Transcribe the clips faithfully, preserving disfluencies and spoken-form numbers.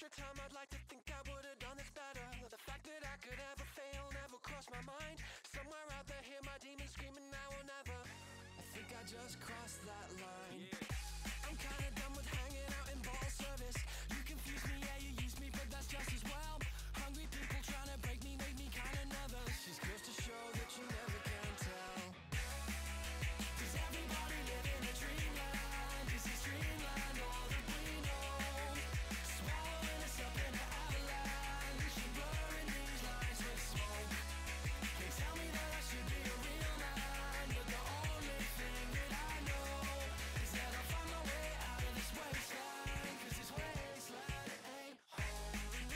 the time I'd like to think I would have done this better. The fact that I could ever fail never crossed my mind. Somewhere out there hear my demons screaming now or never. I think I just crossed that line. Yeah. I'm kinda done with hanging out in bottle service. You confuse me, yeah, you use me, but that's just as well. Hungry people trying to break me make me kinda nervous. Just goes to show that you never can tell. Does everybody live in a dreamland? Is this dreamland all that we know? Swallowing us up in an avalanche and blurring these lines with smoke. They tell me that I should be a real man, but the only thing that I know is that I'll find my way out of this wasteland. Cause this wasteland ain't home.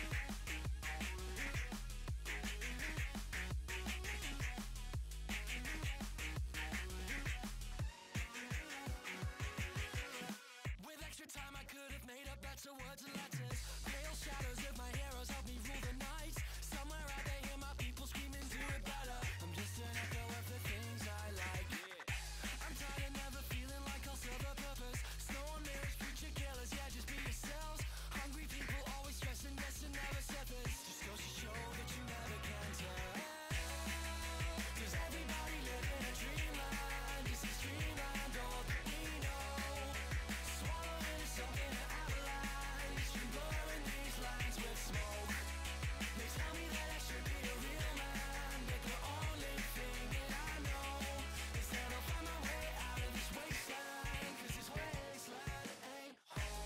With extra time I could have made up better words and letters. Pale shadows of my heroes help me rule the night. Somewhere out there hear my people screaming, do it better. I'm just an echo of the things I like. I'm tired of never feeling like I'll serve a purpose. Snow on mirrors, preacher killers, yeah, just be yourselves. Hungry people always stressing, yes, and never surface. Just goes to show that you never can tell. Does everybody live in a dreamland? Is this dreamland all that we know? Swallowing us up in an avalanche and blurring these lines with smoke. They tell me that I should be a real man, but the only thing that I know is that I'll find my way out of this wasteland. Cause this wasteland ain't home.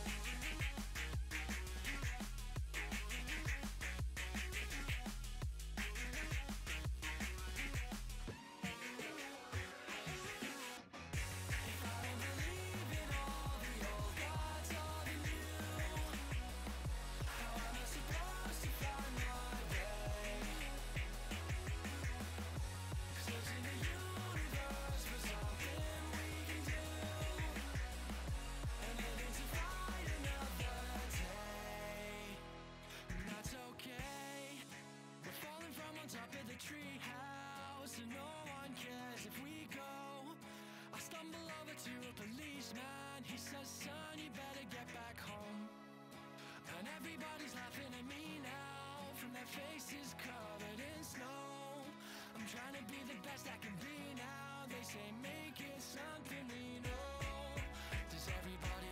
If I don't believe in all the old gods or the new, how am I supposed to find my way? Searching the universe for something we can do, and living to fight another day. And that's okay. We're falling from on top of the tree house, and no one cares if we go. I stumble over to a policeman. He says, son, you better get back home. And everybody's laughing at me now, from their faces covered in snow. I'm trying to be the best I can be now. They say make it something we know. Does everybody